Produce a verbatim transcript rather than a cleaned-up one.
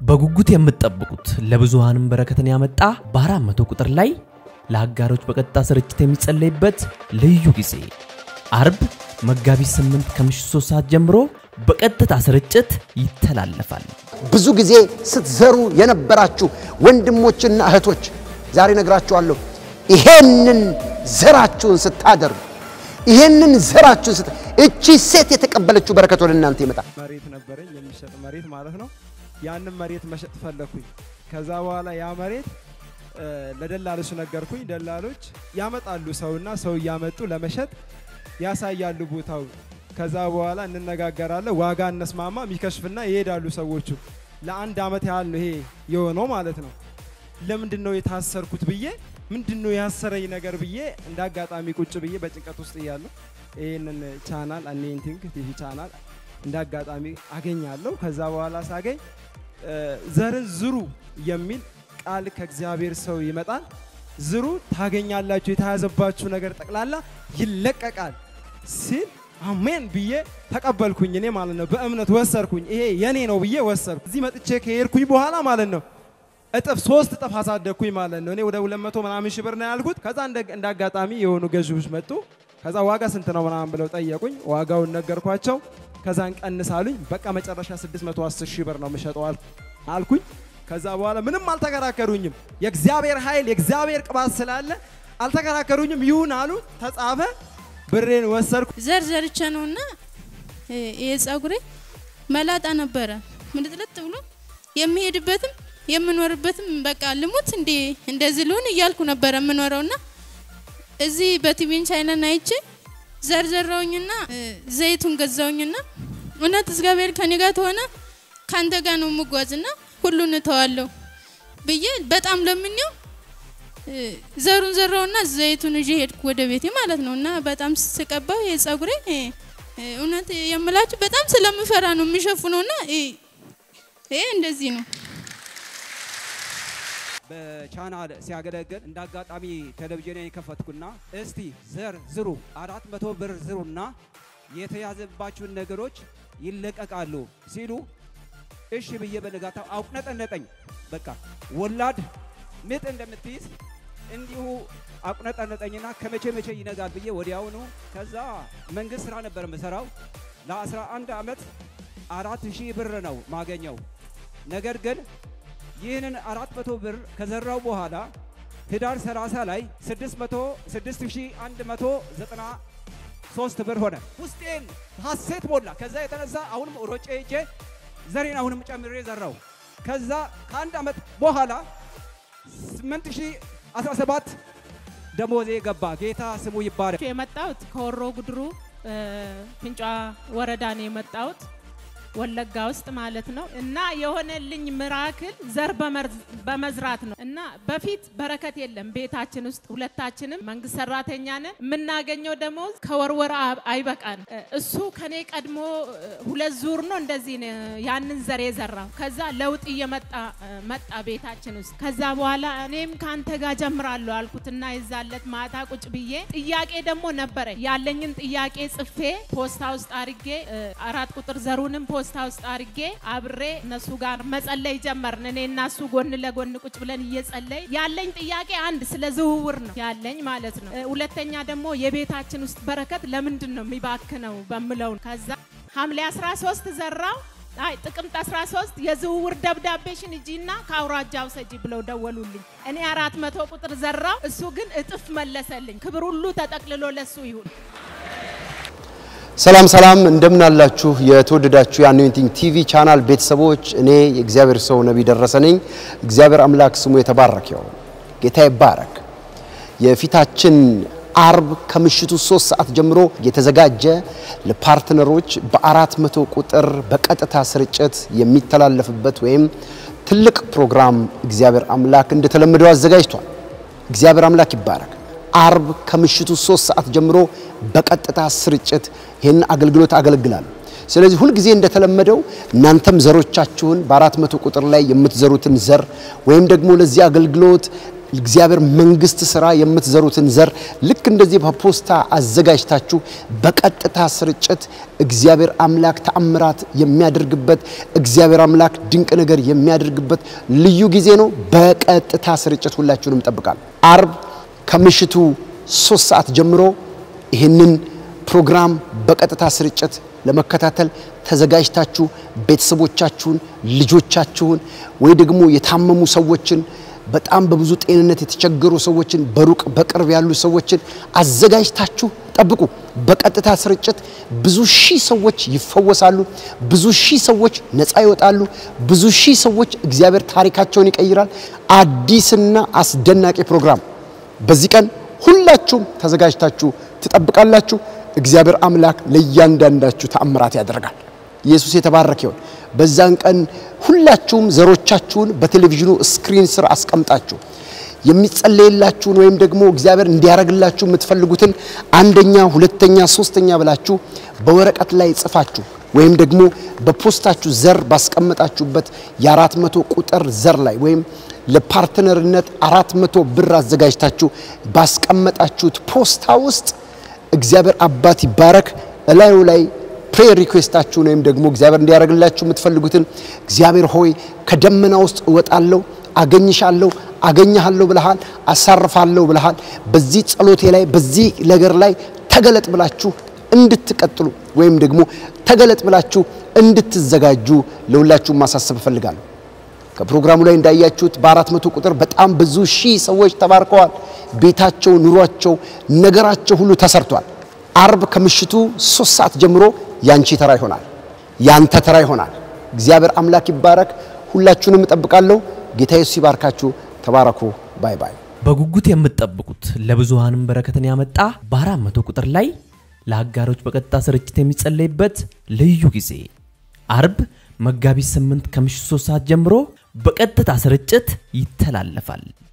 በጉጉት የምትጠብቁት ለብዙሃንም በረከትን ያመጣ በአራት መቶ ቁጥር ላይ ለአጋሮች በቀጥታ ስርጭት የሚጸለይበት ልዩ ጊዜ አርብ መጋቢት ስምንት ከምሽቱ ሶስት ሰዓት ጀምሮ በቀጥታ ስርጭት ይተላለፋል። ብዙ ጊዜ ስትዘሩ የነበራችሁ ወንድሞችና እህቶች ዛሬ ነግራችኋለሁ። ይሄንን ዘራችሁን ስታደርጉ ይሄንን ዘራችሁን ስታ እቺ ሴት የተቀበለችው በረከት ወደ እናንተ ይመጣል። መሬት ነበረኝ የሚሸጥ መሬት ማለት ነው። ያንን መሬት መሸጥ ፈለኩኝ። ከዛ በኋላ ያ መሬት ለደላሎች ነገርኩኝ። ደላሎች ያመጣሉ ሰውና ሰው ያመጡ ለመሸጥ ያሳያሉ ቦታው። ከዛ በኋላ እንነጋገራለን ዋጋ እንስማማ ሚከሽፍና ይሄዳሉ ሰዎቹ። ለአንድ አመት ያህል ነው ይሄ የሆነው ማለት ነው። ለምንድነው የታሰርኩት ብዬ ምንድነው ያሰረኝ ነገር ብዬ እንዳጋጣሚ ቁጭ ብዬ በጭንቀት ውስጥ ያለው ይሄንን ቻናል አኔንቲንግ ቲቪ ቻናል እንዳጋጣሚ አገኛለሁ። ከዛ በኋላ ሳገኝ ዘርን ዝሩ የሚል ቃል ከእግዚአብሔር ሰው ይመጣል። ዝሩ ታገኛላችሁ የተያዘባችሁ ነገር ጠቅላላ ይለቀቃል ሲል አሜን ብዬ ተቀበልኩኝ። እኔ ማለት ነው በእምነት ወሰርኩኝ። ይሄ የኔ ነው ብዬ ወሰርኩ። እዚህ መጥቼ ከሄድኩኝ በኋላ ማለት ነው እጥፍ ሶስት እጥፍ አሳደግኩኝ ማለት ነው። እኔ ወደ ሁለት መቶ ምናምን ሺህ ብር ነው ያልኩት። ከዛ እንዳጋጣሚ የሆኑ ገዢዎች መጡ። ከዛ ዋጋ ስንት ነው ምናምን ብለው ጠየቁኝ። ዋጋውን ነገርኳቸው። ከዛን ቀንሳሉኝ። በቃ መጨረሻ ስድስት መቶ አስር ሺህ ብር ነው መሸጠው አልኩኝ። ከዛ በኋላ ምንም አልተከራከሩኝም። የእግዚአብሔር ኃይል የእግዚአብሔር ቅባት ስላለ አልተከራከሩኝም። ይሁን አሉ። ተጻፈ። ብሬን ወሰርኩ። ዘርዘርቼ ነውና የጸጉሬ መላጣ ነበረ ምንጥልጥ ብሎ የሚሄድበትም የምኖርበትም በቃ ልሙት እንዴ እንደዚህ ልሁን እያልኩ ነበር የምኖረውና እዚህ በቲቪን ቻይና አይቼ ዘርዘራውኝና ዘይቱን ገዛውኝና እውነት እግዚአብሔር ከኔ ጋር ተሆነ ካንተ ጋር ነው ምጓዝና ሁሉን ተዋለው ብዬ በጣም ለምንየው ዘሩን ዘራውና ዘይቱን እጄ ሄድኩ ወደ ቤቴ ማለት ነውና በጣም ስቀባው የጸጉሬ እውነት የምላችሁ በጣም ስለምፈራ ነው የሚሸፍነውና ይሄ እንደዚህ ነው። በቻናል ሲያገለግል እንዳጋጣሚ ቴሌቪዥን የከፈትኩና እስቲ ዘር ዝሩ አራት መቶ ብር ዝሩና የተያዘባችሁ ነገሮች ይለቀቃሉ ሲሉ እሺ ብዬ በነጋታው አቁነጠነጠኝ። በቃ ወላድ ምጥ እንደምትይዝ እንዲሁ አቁነጠነጠኝና ከመቼ መቼ ይነጋል ብዬ ወዲያውኑ ከዛ መንግስት ስራ ነበር መሰራው ለ11 አመት አራት ሺህ ብር ነው ማገኘው። ነገር ግን ይህንን አራት መቶ ብር ከዘራው በኋላ ህዳር ሰላሳ ላይ ስድስት ሺህ አንድ መቶ ዘጠና ሶስት ብር ሆነ። ውስጤን ሐሴት ሞላ። ከዛ የተነሳ አሁንም ሮጬ ሄጄ ዘሬን አሁንም ጨምሬ ዘራው። ከዛ ከአንድ አመት በኋላ ስምንት ሺህ አስራ ሰባት ደሞዜ ገባ። ጌታ ስሙ ይባረክ። የመጣሁት ከወሮ ጉድሩ ፍንጫ ወረዳ ነው የመጣሁት ወለጋ ውስጥ ማለት ነው። እና የሆነልኝ ሚራክል ዘር በመዝራት ነው። እና በፊት በረከት የለም ቤታችን ውስጥ ሁለታችንም መንግስት ሰራተኛ ነን። የምናገኘው ደሞዝ ከወርወር አይበቃን። እሱ ከኔ ቀድሞ ሁለት ዙር ነው እንደዚህ ያንን ዘር የዘራው። ከዛ ለውጥ እየመጣ መጣ ቤታችን ውስጥ። ከዛ በኋላ እኔም ካንተ ጋር ጀምራለሁ አልኩትና ይዛለት ማታ ቁጭ ብዬ ጥያቄ ደግሞ ነበረ። ያለኝን ጥያቄ ጽፌ ፖስታ ውስጥ አርጌ አራት ቁጥር ዘሩንም ፖስታ ውስጥ አርጌ አብሬ እነሱ ጋር መጸለይ ጀመርን። እኔ እና እሱ ጎን ለጎን ቁጭ ብለን እየጸለይ ያለኝ ጥያቄ አንድ ስለ ዝውውር ነው ያለኝ ማለት ነው። ሁለተኛ ደግሞ የቤታችን ውስጥ በረከት ለምንድን ነው የሚባክነው በመለው ከዛ ሐምሌ አስራ ሶስት ዘራው አይ ጥቅምት አስራ ሶስት የዝውውር ደብዳቤሽን እጂና ካውራጃው ሰጂ ብለው ደወሉልኝ። እኔ አራት መቶ ቁጥር ዘራው እሱ ግን እጥፍ መለሰልኝ። ክብር ሁሉ ተጠቅልሎ ለሱ ይሁን። ሰላም ሰላም እንደምን አላችሁ የተወደዳችሁ የአኖይንቲንግ ቲቪ ቻናል ቤተሰቦች። እኔ የእግዚአብሔር ሰው ነብይ ደረሰ ነኝ። እግዚአብሔር አምላክ ስሙ የተባረከ ይሁን። ጌታ ይባረክ። የፊታችን አርብ ከምሽቱ ሶስት ሰዓት ጀምሮ የተዘጋጀ ለፓርትነሮች በአራት መቶ ቁጥር በቀጥታ ስርጭት የሚተላለፍበት ወይም ትልቅ ፕሮግራም እግዚአብሔር አምላክ እንደተለመደው አዘጋጅቷል። እግዚአብሔር አምላክ ይባረክ። አርብ ከምሽቱ ሶስት ሰዓት ጀምሮ በቀጥታ ስርጭት ይሄን አገልግሎት አገልግላል። ስለዚህ ሁሉ ጊዜ እንደተለመደው እናንተም ዘሮቻችሁን በአራት መቶ ቁጥር ላይ የምትዘሩትን ዘር ወይም ደግሞ ለዚህ አገልግሎት እግዚአብሔር መንግስት ስራ የምትዘሩትን ዘር ልክ እንደዚህ በፖስታ አዘጋጅታችሁ በቀጥታ ስርጭት እግዚአብሔር አምላክ ተአምራት የሚያደርግበት እግዚአብሔር አምላክ ድንቅ ነገር የሚያደርግበት ልዩ ጊዜ ነው በቀጥታ ስርጭት ሁላችሁንም ጠብቃል አርብ ከምሽቱ ሶስት ሰዓት ጀምሮ ይሄንን ፕሮግራም በቀጥታ ስርጭት ለመከታተል ተዘጋጅታችሁ ቤተሰቦቻችሁን ልጆቻችሁን ወይ ደግሞ የታመሙ ሰዎችን በጣም በብዙ ጤንነት የተቸገሩ ሰዎችን በሩቅ በቅርብ ያሉ ሰዎችን አዘጋጅታችሁ ጠብቁ በቀጥታ ስርጭት ብዙ ሺህ ሰዎች ይፈወሳሉ ብዙ ሺህ ሰዎች ነፃ ይወጣሉ ብዙ ሺህ ሰዎች እግዚአብሔር ታሪካቸውን ይቀይራል አዲስና አስደናቂ ፕሮግራም በዚህ ቀን ሁላችሁም ተዘጋጅታችሁ ትጠብቃላችሁ እግዚአብሔር አምላክ ለእያንዳንዳችሁ ተአምራት ያደርጋል ኢየሱስ የተባረከ ይሁን በዛን ቀን ሁላችሁም ዘሮቻችሁን በቴሌቪዥኑ ስክሪን ስር አስቀምጣችሁ የሚጸለይላችሁን ወይም ደግሞ እግዚአብሔር እንዲያረግላችሁ የምትፈልጉትን አንደኛ ሁለተኛ ሶስተኛ ብላችሁ በወረቀት ላይ ጽፋችሁ ወይም ደግሞ በፖስታችሁ ዘር ባስቀመጣችሁበት የአራት መቶ ቁጥር ዘር ላይ ወይም ለፓርትነርነት አራት መቶ ብር አዘጋጅታችሁ ባስቀመጣችሁት ፖስታ ውስጥ እግዚአብሔር አባት ይባረክ እላዩ ላይ ፕሬየር ሪኩዌስታችሁን ወይም ደግሞ እግዚአብሔር እንዲያረግላችሁ የምትፈልጉትን እግዚአብሔር ሆይ ከደመና ውስጥ እወጣለሁ አገኝሻለሁ አገኛለሁ ብለሃል አሳርፋለሁ ብለሃል በዚህ ጸሎቴ ላይ በዚህ ነገር ላይ ተገለጥ ብላችሁ እንድትቀጥሉ ወይም ደግሞ ተገለጥ ብላችሁ እንድትዘጋጁ ለሁላችሁ ማሳሰብ ፈልጋለሁ ከፕሮግራሙ ላይ እንዳያችሁት በአራት መቶ ቁጥር በጣም ብዙ ሺህ ሰዎች ተባርከዋል ቤታቸው ኑሯቸው ነገራቸው ሁሉ ተሰርቷል አርብ ከምሽቱ ሶስት ሰዓት ጀምሮ ያንቺ ተራ ይሆናል ያንተ ተራ ይሆናል እግዚአብሔር አምላክ ይባረክ ሁላችሁንም እጠብቃለሁ ጌታ ኢየሱስ ይባርካችሁ ተባረኩ ባይ ባይ በጉጉት የምትጠብቁት ለብዙሃንም በረከትን ያመጣ በአራት መቶ ቁጥር ላይ ለአጋሮች በቀጥታ ስርጭት የሚጸለይበት ልዩ ጊዜ አርብ መጋቢት ስምንት ከምሽቱ ሶስት ሰዓት ጀምሮ በቀጥታ ስርጭት ይተላለፋል